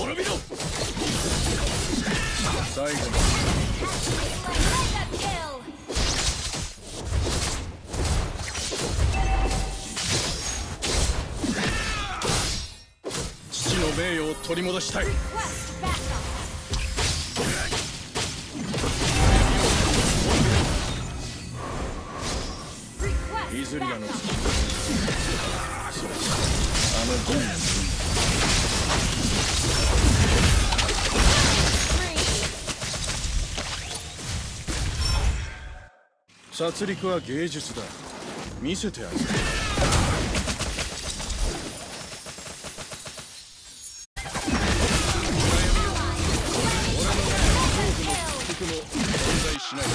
滅びろ。最後の父の名誉を取り戻したい。イズリアの父、それあのゴン殺戮は芸術だ。見せてあげる。存在しない。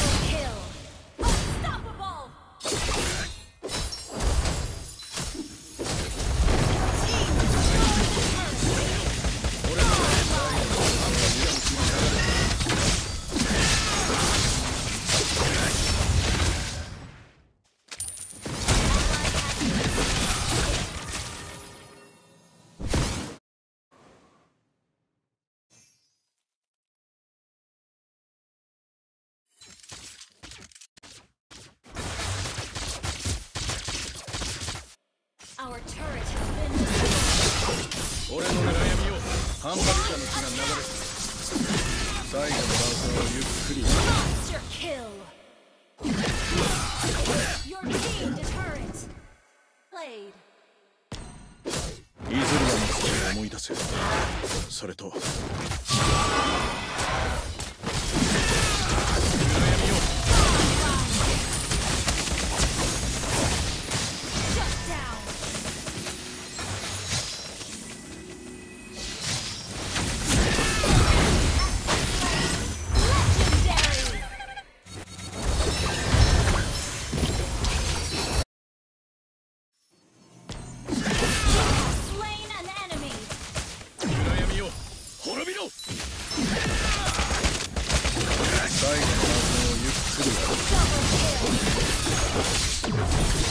俺の狙いは見よう。反発者の血が流れて最後の段階をゆっくり。イズリアの父を思い出せ。それと最後の謎をゆっくり。